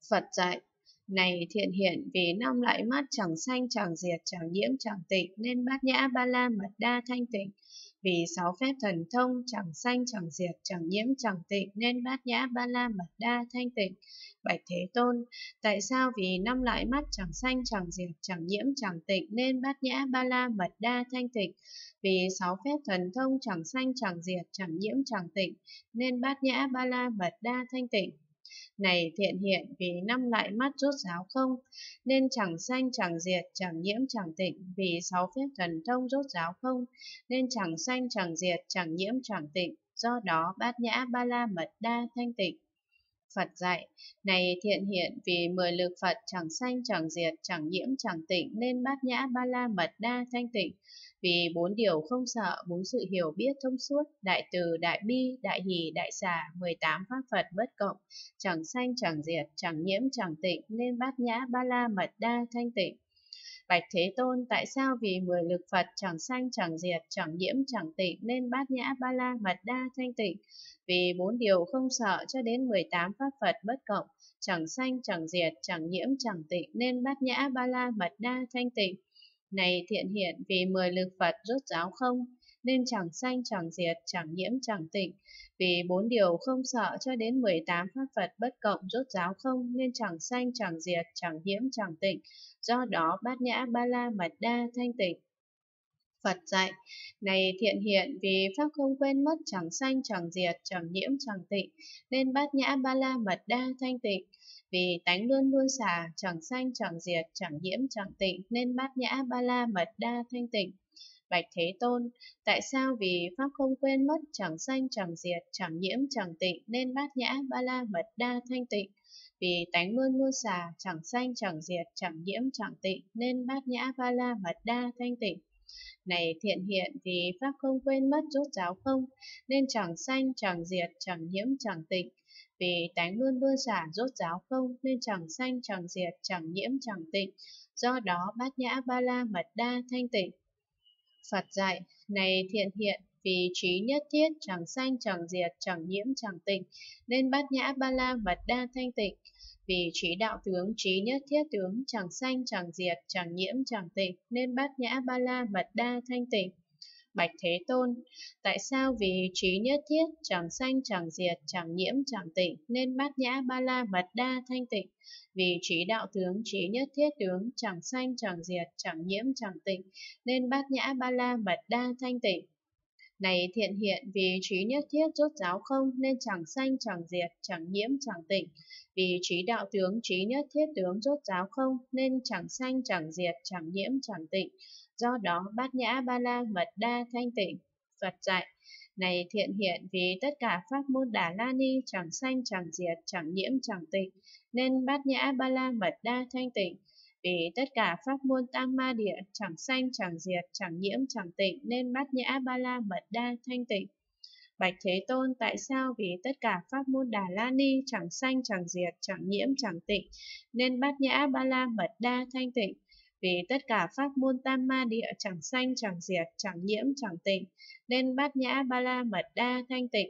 Phật dạy, này thiện hiện, vì năm lại mắt chẳng sanh chẳng diệt chẳng nhiễm chẳng tịnh, nên bát nhã ba la mật đa thanh tịnh. Vì sáu phép thần thông chẳng sanh chẳng diệt chẳng nhiễm chẳng tịnh, nên bát nhã ba la mật đa thanh tịnh. Bạch Thế Tôn, tại sao vì năm lại mắt chẳng sanh chẳng diệt chẳng nhiễm chẳng tịnh, nên bát nhã ba la mật đa thanh tịnh? Vì sáu phép thần thông chẳng sanh chẳng diệt chẳng nhiễm chẳng tịnh, nên bát nhã ba la mật đa thanh tịnh. Này thiện hiện, vì năm lại mắt rốt ráo không, nên chẳng sanh chẳng diệt chẳng nhiễm chẳng tịnh. Vì sáu phép thần thông rốt ráo không, nên chẳng sanh chẳng diệt chẳng nhiễm chẳng tịnh. Do đó bát nhã ba la mật đa thanh tịnh. Phật dạy, này thiện hiện, vì 10 lực Phật chẳng sanh chẳng diệt chẳng nhiễm chẳng tịnh, nên bát nhã ba la mật đa thanh tịnh. Vì 4 điều không sợ, 4 sự hiểu biết thông suốt, đại từ, đại bi, đại hỷ, đại xả, 18 pháp Phật bất cộng, chẳng sanh chẳng diệt chẳng nhiễm chẳng tịnh, nên bát nhã ba la mật đa thanh tịnh. Bạch Thế Tôn, tại sao vì 10 lực Phật chẳng sanh chẳng diệt chẳng nhiễm chẳng tịnh, nên bát nhã ba la mật đa thanh tịnh? Vì 4 điều không sợ cho đến 18 pháp Phật bất cộng, chẳng sanh chẳng diệt chẳng nhiễm chẳng tịnh, nên bát nhã ba la mật đa thanh tịnh. Này thiện hiện, vì 10 lực Phật rốt ráo không, nên chẳng sanh chẳng diệt chẳng nhiễm chẳng tịnh. Vì 4 điều không sợ cho đến 18 pháp Phật bất cộng rốt ráo không, nên chẳng sanh chẳng diệt chẳng nhiễm chẳng tịnh. Do đó bát nhã ba la mật đa thanh tịnh. Phật dạy, này thiện hiện, vì pháp không quên mất chẳng sanh chẳng diệt chẳng nhiễm chẳng tịnh, nên bát nhã ba la mật đa thanh tịnh. Vì tánh luôn luôn xả, chẳng sanh chẳng diệt chẳng nhiễm chẳng tịnh, nên bát nhã ba la mật đa thanh tịnh. Bạch Thế Tôn, tại sao vì pháp không quên mất chẳng sanh chẳng diệt chẳng nhiễm chẳng tịnh, nên bát nhã ba la mật đa thanh tịnh? Vì tánh luôn luôn xả, chẳng sanh chẳng diệt chẳng nhiễm chẳng tịnh, nên bát nhã ba la mật đa thanh tịnh. Này thiện hiện, vì pháp không quên mất rốt ráo không, nên chẳng sanh chẳng diệt chẳng nhiễm chẳng tịnh. Vì tánh luôn luôn xả rốt ráo không, nên chẳng sanh chẳng diệt chẳng nhiễm chẳng tịnh. Do đó bát nhã ba la mật đa thanh tịnh. Phật dạy, này thiện hiện, vì trí nhất thiết chẳng sanh chẳng diệt chẳng nhiễm chẳng tịnh, nên bát nhã ba la mật đa thanh tịnh. Vì trí đạo tướng, trí nhất thiết tướng, chẳng sanh chẳng diệt chẳng nhiễm chẳng tịnh, nên bát nhã ba la mật đa thanh tịnh. Bạch Thế Tôn, tại sao vì trí nhất thiết chẳng sanh chẳng diệt chẳng nhiễm chẳng tịnh, nên bát nhã ba la mật đa thanh tịnh? Vì trí đạo tướng, trí nhất thiết tướng, chẳng sanh chẳng diệt chẳng nhiễm chẳng tịnh, nên bát nhã ba la mật đa thanh tịnh. Này thiện hiện, vì trí nhất thiết rốt ráo không, nên chẳng sanh chẳng diệt chẳng nhiễm chẳng tịnh. Vì trí đạo tướng, trí nhất thiết tướng rốt ráo không, nên chẳng sanh chẳng diệt chẳng nhiễm chẳng tịnh. Do đó bát nhã ba la mật đa thanh tịnh. Phật dạy, này thiện hiện, vì tất cả pháp môn Đà La Ni chẳng sanh chẳng diệt chẳng nhiễm chẳng tịnh, nên bát nhã ba la mật đa thanh tịnh. Vì tất cả pháp môn Tam Ma Địa chẳng sanh chẳng diệt chẳng nhiễm chẳng tịnh, nên bát nhã ba la mật đa thanh tịnh. Bạch Thế Tôn, tại sao vì tất cả pháp môn Đà La Ni chẳng sanh chẳng diệt chẳng nhiễm chẳng tịnh, nên bát nhã ba la mật đa thanh tịnh? Vì tất cả pháp môn Tam Ma Địa chẳng sanh chẳng diệt chẳng nhiễm chẳng tịnh, nên bát nhã ba la mật đa thanh tịnh.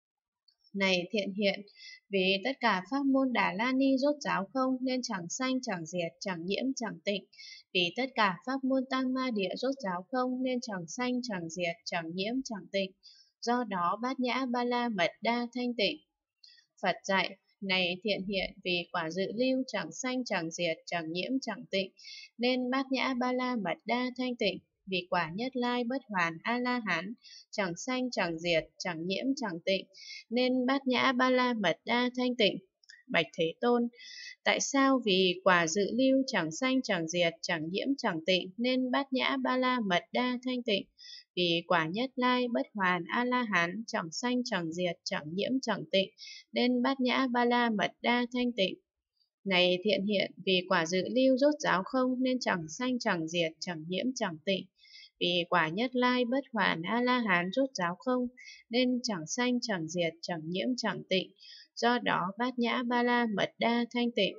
Này thiện hiện, vì tất cả pháp môn Đà La Ni rốt ráo không, nên chẳng sanh chẳng diệt chẳng nhiễm chẳng tịnh. Vì tất cả pháp môn Tam Ma Địa rốt ráo không, nên chẳng sanh chẳng diệt chẳng nhiễm chẳng tịnh. Do đó bát nhã ba la mật đa thanh tịnh. Phật dạy, này thiện hiện, vì quả dự lưu chẳng sanh chẳng diệt chẳng nhiễm chẳng tịnh, nên bát nhã ba la mật đa thanh tịnh. Vì quả nhất lai bất hoàn a la hán chẳng sanh chẳng diệt chẳng nhiễm chẳng tịnh, nên bát nhã ba la mật đa thanh tịnh. Bạch Thế Tôn, tại sao vì quả dự lưu chẳng sanh chẳng diệt chẳng nhiễm chẳng tịnh, nên bát nhã ba la mật đa thanh tịnh? Vì quả nhất lai bất hoàn a la hán chẳng sanh chẳng diệt chẳng nhiễm chẳng tịnh, nên bát nhã ba la mật đa thanh tịnh. Này thiện hiện, vì quả dự lưu rốt ráo không, nên chẳng sanh chẳng diệt chẳng nhiễm chẳng tịnh. Vì quả nhất lai bất hoàn a la hán rốt ráo không, nên chẳng sanh chẳng diệt chẳng nhiễm chẳng tịnh. Do đó bát nhã ba la mật đa thanh tịnh.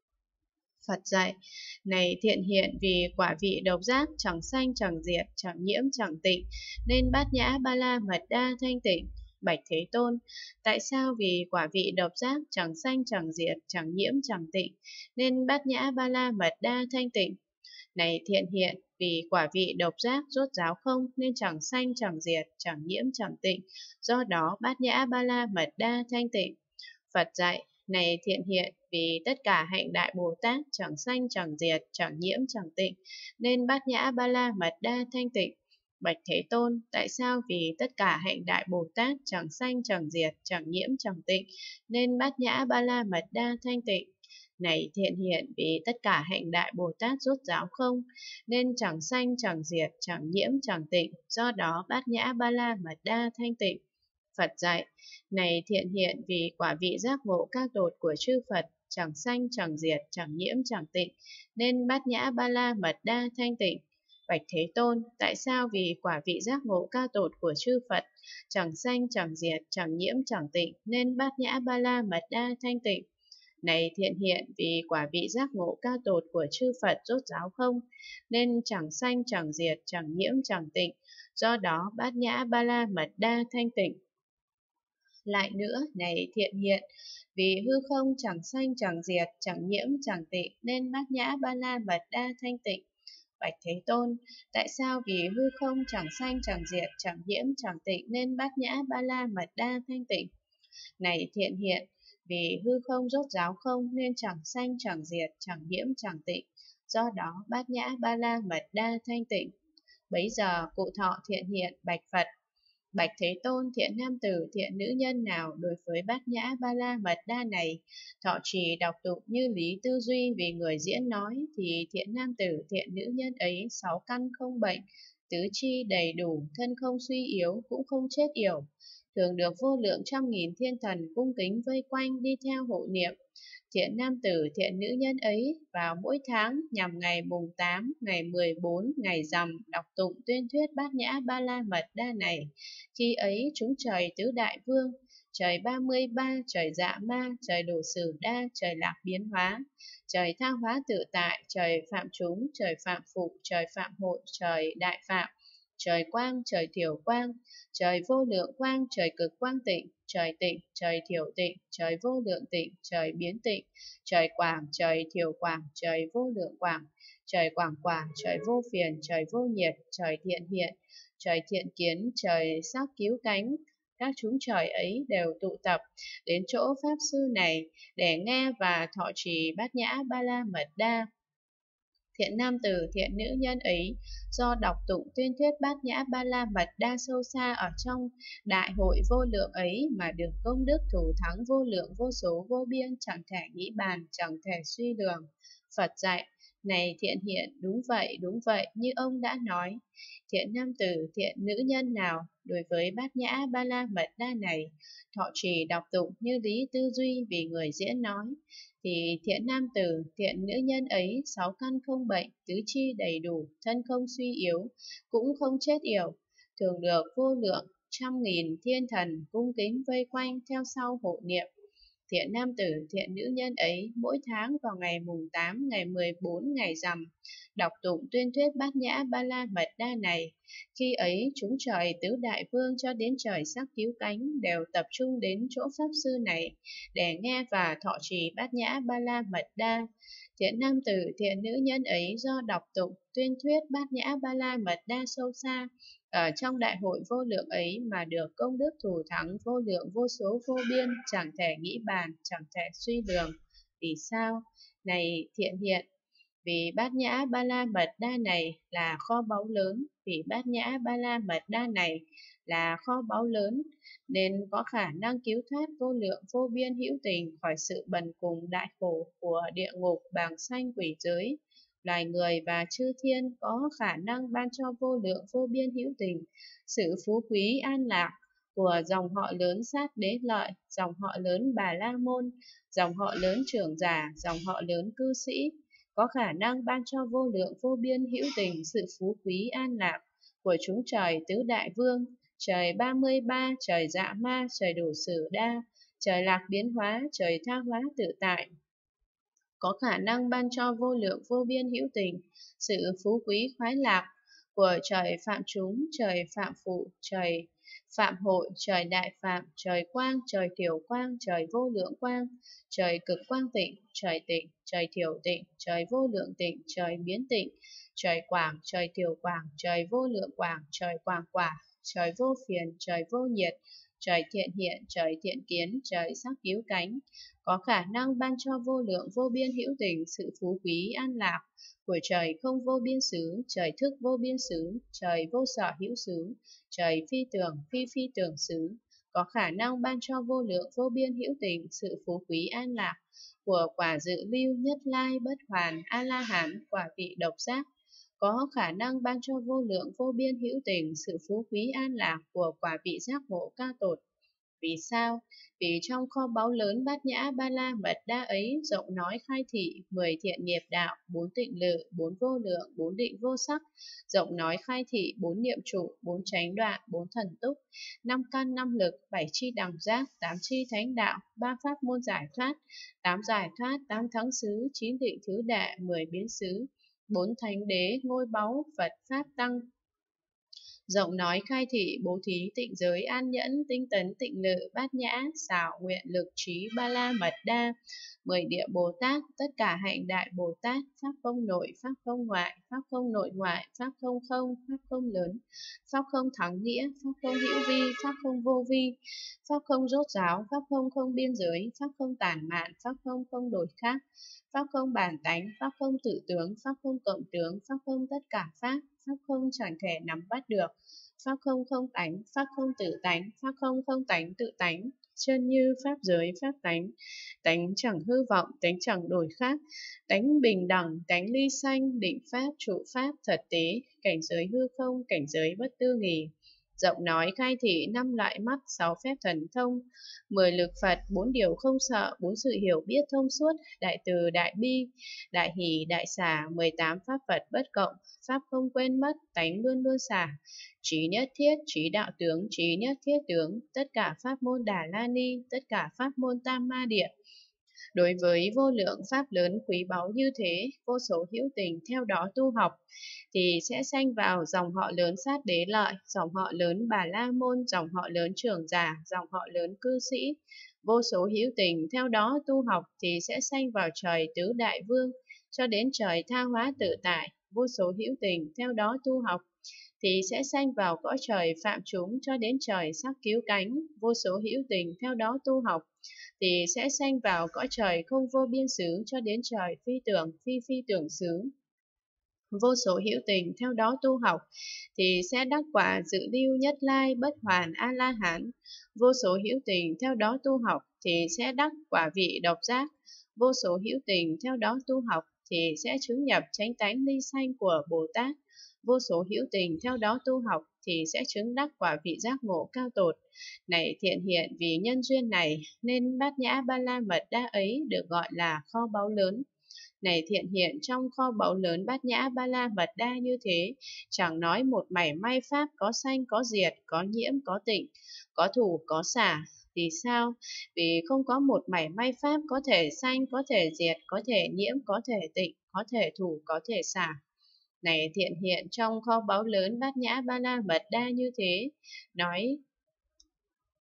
Phật dạy, này thiện hiện, vì quả vị độc giác chẳng sanh chẳng diệt chẳng nhiễm chẳng tịnh, nên bát nhã ba la mật đa thanh tịnh. Bạch Thế Tôn, tại sao vì quả vị độc giác chẳng sanh chẳng diệt, chẳng nhiễm chẳng tịnh, nên Bát Nhã Ba La Mật Đa thanh tịnh? Này thiện hiện, vì quả vị độc giác rốt ráo không nên chẳng sanh chẳng diệt, chẳng nhiễm chẳng tịnh, do đó Bát Nhã Ba La Mật Đa thanh tịnh. Phật dạy, này thiện hiện, vì tất cả hạnh Đại Bồ Tát chẳng sanh chẳng diệt, chẳng nhiễm chẳng tịnh, nên Bát Nhã Ba La Mật Đa thanh tịnh. Bạch Thế Tôn, tại sao vì tất cả hạnh Đại Bồ Tát chẳng sanh chẳng diệt, chẳng nhiễm chẳng tịnh, nên Bát Nhã Ba La Mật Đa thanh tịnh? Này thiện hiện, vì tất cả hạnh Đại Bồ Tát rốt ráo không, nên chẳng sanh chẳng diệt, chẳng nhiễm chẳng tịnh, do đó Bát Nhã Ba La Mật Đa thanh tịnh. Phật dạy, này thiện hiện, vì quả vị giác ngộ các đột của chư Phật chẳng sanh chẳng diệt, chẳng nhiễm chẳng tịnh, nên Bát Nhã Ba La Mật Đa thanh tịnh. Bạch Thế Tôn, tại sao vì quả vị giác ngộ ca tột của chư Phật chẳng sanh chẳng diệt, chẳng nhiễm chẳng tịnh, nên Bát Nhã Ba La Mật Đa thanh tịnh? Này thiện hiện, vì quả vị giác ngộ ca tột của chư Phật rốt ráo không, nên chẳng sanh chẳng diệt, chẳng nhiễm chẳng tịnh, do đó Bát Nhã Ba La Mật Đa thanh tịnh. Lại nữa, này thiện hiện, vì hư không chẳng sanh chẳng diệt, chẳng nhiễm chẳng tịnh, nên Bát Nhã Ba La Mật Đa thanh tịnh. Bạch Thế Tôn, tại sao vì hư không chẳng sanh chẳng diệt, chẳng nhiễm chẳng tịnh, nên Bát Nhã Ba La Mật Đa thanh tịnh? Này thiện hiện, vì hư không rốt ráo không nên chẳng sanh chẳng diệt, chẳng nhiễm chẳng tịnh, do đó Bát Nhã Ba La Mật Đa thanh tịnh. Bấy giờ cụ thọ thiện hiện bạch Phật, Bạch Thế Tôn, thiện nam tử, thiện nữ nhân nào đối với Bát Nhã Ba La Mật Đa này thọ trì đọc tụng như lý tư duy vì người diễn nói, thì thiện nam tử, thiện nữ nhân ấy sáu căn không bệnh, tứ chi đầy đủ, thân không suy yếu, cũng không chết yểu, thường được vô lượng trăm nghìn thiên thần cung kính vây quanh đi theo hộ niệm. Thiện nam tử, thiện nữ nhân ấy vào mỗi tháng nhằm ngày mùng 8, ngày 14, ngày rằm đọc tụng tuyên thuyết Bát Nhã Ba La Mật Đa này. Khi ấy chúng trời tứ đại vương, trời 33, trời dạ ma, trời đồ sử đa, trời lạc biến hóa, trời tha hóa tự tại, trời phạm chúng, trời phạm phụ, trời phạm hội, trời đại phạm, trời quang, trời thiểu quang, trời vô lượng quang, trời cực quang tịnh, trời tịnh, trời thiểu tịnh, trời vô lượng tịnh, trời biến tịnh, trời quảng, trời thiểu quảng, trời vô lượng quảng, trời quảng quảng, trời vô phiền, trời vô nhiệt, trời thiện hiện, trời thiện kiến, trời sắc cứu cánh. Các chúng trời ấy đều tụ tập đến chỗ Pháp Sư này để nghe và thọ trì Bát Nhã Ba La Mật Đa. Thiện nam tử, thiện nữ nhân ấy do đọc tụng tuyên thuyết Bát Nhã Ba La Mật Đa sâu xa ở trong đại hội vô lượng ấy mà được công đức thủ thắng vô lượng vô số vô biên, chẳng thể nghĩ bàn, chẳng thể suy lường. Phật dạy, này thiện hiện, đúng vậy, như ông đã nói. Thiện nam tử, thiện nữ nhân nào đối với Bát Nhã Ba La Mật Đa này thọ trì đọc tụng như lý tư duy vì người diễn nói, thì thiện nam tử, thiện nữ nhân ấy sáu căn không bệnh, tứ chi đầy đủ, thân không suy yếu, cũng không chết yểu, thường được vô lượng trăm nghìn thiên thần cung kính vây quanh theo sau hộ niệm. Thiện nam tử, thiện nữ nhân ấy mỗi tháng vào ngày mùng 8, ngày 14, ngày rằm đọc tụng tuyên thuyết Bát Nhã Ba La Mật Đa này. Khi ấy chúng trời tứ đại vương cho đến trời sắc cứu cánh đều tập trung đến chỗ Pháp Sư này để nghe và thọ trì Bát Nhã Ba La Mật Đa. Thiện nam tử, thiện nữ nhân ấy do đọc tụng tuyên thuyết Bát Nhã Ba La Mật Đa sâu xa ở trong đại hội vô lượng ấy mà được công đức thù thắng vô lượng vô số vô biên, chẳng thể nghĩ bàn, chẳng thể suy lường. Vì sao? Này thiện hiện, vì Bát Nhã Ba La Mật Đa này là kho báu lớn, vì Bát Nhã Ba La Mật Đa này là kho báu lớn, nên có khả năng cứu thoát vô lượng vô biên hữu tình khỏi sự bần cùng đại khổ của địa ngục, bàng sanh, quỷ giới. Loài người và chư thiên có khả năng ban cho vô lượng vô biên hữu tình sự phú quý an lạc của dòng họ lớn Sát Đế Lợi, dòng họ lớn Bà La Môn, dòng họ lớn Trưởng Giả, dòng họ lớn Cư Sĩ, có khả năng ban cho vô lượng vô biên hữu tình sự phú quý an lạc của chúng trời tứ đại vương, trời 33, trời dạ ma, trời đủ sử đa, trời lạc biến hóa, trời tha hóa tự tại, có khả năng ban cho vô lượng vô biên hữu tình sự phú quý khoái lạc của trời phạm chúng, trời phạm phụ, trời Phạm hội, trời đại phạm, trời quang, trời thiểu quang, trời vô lượng quang, trời cực quang tịnh, trời thiểu tịnh, trời vô lượng tịnh, trời biến tịnh, trời quảng, trời thiểu quảng, trời vô lượng quảng, trời quảng quả, trời vô phiền, trời vô nhiệt, trời thiện hiện, trời thiện kiến, trời sắc cứu cánh, có khả năng ban cho vô lượng vô biên hữu tình sự phú quý an lạc của trời không vô biên xứ, trời thức vô biên xứ, trời vô sở hữu xứ, trời phi phi tưởng xứ, có khả năng ban cho vô lượng vô biên hữu tình sự phú quý an lạc của quả dự lưu nhất lai bất hoàn a la hán quả vị độc giác, có khả năng ban cho vô lượng vô biên hữu tình sự phú quý an lạc của quả vị giác ngộ ca tột. Vì sao? Vì trong kho báu lớn bát nhã ba la mật đa ấy rộng nói khai thị 10 thiện nghiệp đạo, 4 tịnh lự, 4 vô lượng, 4 định vô sắc, rộng nói khai thị 4 niệm trụ, 4 chánh đoạn, 4 thần túc, 5 căn 5 lực, 7 chi đẳng giác, 8 chi thánh đạo, 3 pháp môn giải thoát, 8 giải thoát, 8 thắng xứ, 9 định thứ đệ, 10 biến xứ, 4 thánh đế, ngôi báu, Phật pháp tăng, rộng nói khai thị bố thí tịnh giới an nhẫn tinh tấn tịnh lự bát nhã xảo nguyện lực trí ba la mật đa 10 địa Bồ Tát, tất cả hạnh đại Bồ Tát, pháp không nội, pháp không ngoại, pháp không nội ngoại, pháp không không, pháp không lớn, pháp không thắng nghĩa, pháp không hữu vi, pháp không vô vi, pháp không rốt ráo, pháp không không biên giới, pháp không tản mạn, pháp không không đổi khác, pháp không bản tánh, pháp không tự tướng, pháp không cộng tướng, pháp không tất cả pháp, pháp không chẳng thể nắm bắt được, pháp không không tánh, pháp không tự tánh, pháp không không tánh tự tánh, chân như pháp giới pháp tánh, tánh chẳng hư vọng, tánh chẳng đổi khác, tánh bình đẳng, tánh ly sanh, định pháp, trụ pháp, thật tế, cảnh giới hư không, cảnh giới bất tư nghì. Rộng nói khai thị 5 loại mắt, 6 phép thần thông, 10 lực Phật, 4 điều không sợ, 4 sự hiểu biết thông suốt, đại từ, đại bi, đại hỷ, đại xả, 18 pháp Phật bất cộng, pháp không quên mất, tánh luôn luôn xả, trí nhất thiết, trí đạo tướng, trí nhất thiết tướng, tất cả pháp môn Đà La Ni, tất cả pháp môn Tam Ma Địa. Đối với vô lượng pháp lớn quý báu như thế, vô số hữu tình theo đó tu học, thì sẽ sanh vào dòng họ lớn Sát Đế Lợi, dòng họ lớn Bà La Môn, dòng họ lớn Trưởng Giả, dòng họ lớn Cư Sĩ. Vô số hữu tình theo đó tu học thì sẽ sanh vào trời Tứ Đại Vương, cho đến trời Tha Hóa Tự Tại. Vô số hữu tình theo đó tu học thì sẽ sanh vào cõi trời Phạm Chúng cho đến trời Sắc Cứu Cánh. Vô số hữu tình theo đó tu học thì sẽ sanh vào cõi trời không vô biên xứ cho đến trời phi phi tưởng xứ. Vô số hữu tình theo đó tu học thì sẽ đắc quả dự lưu nhất lai bất hoàn a la hán. Vô số hữu tình theo đó tu học thì sẽ đắc quả vị độc giác. Vô số hữu tình theo đó tu học thì sẽ chứng nhập chánh tánh ly sanh của Bồ Tát. Vô số hữu tình theo đó tu học thì sẽ chứng đắc quả vị giác ngộ cao tột. Này thiện hiện, vì nhân duyên này nên bát nhã ba la mật đa ấy được gọi là kho báu lớn. Này thiện hiện, trong kho báu lớn bát nhã ba la mật đa như thế, chẳng nói một mảy may pháp có sanh có diệt, có nhiễm có tịnh, có thủ có xả. Vì sao? Vì không có một mảy may pháp có thể sanh, có thể diệt, có thể nhiễm, có thể tịnh, có thể thủ, có thể xả. Này thiện hiện, trong kho báu lớn bát nhã ba la mật đa như thế, nói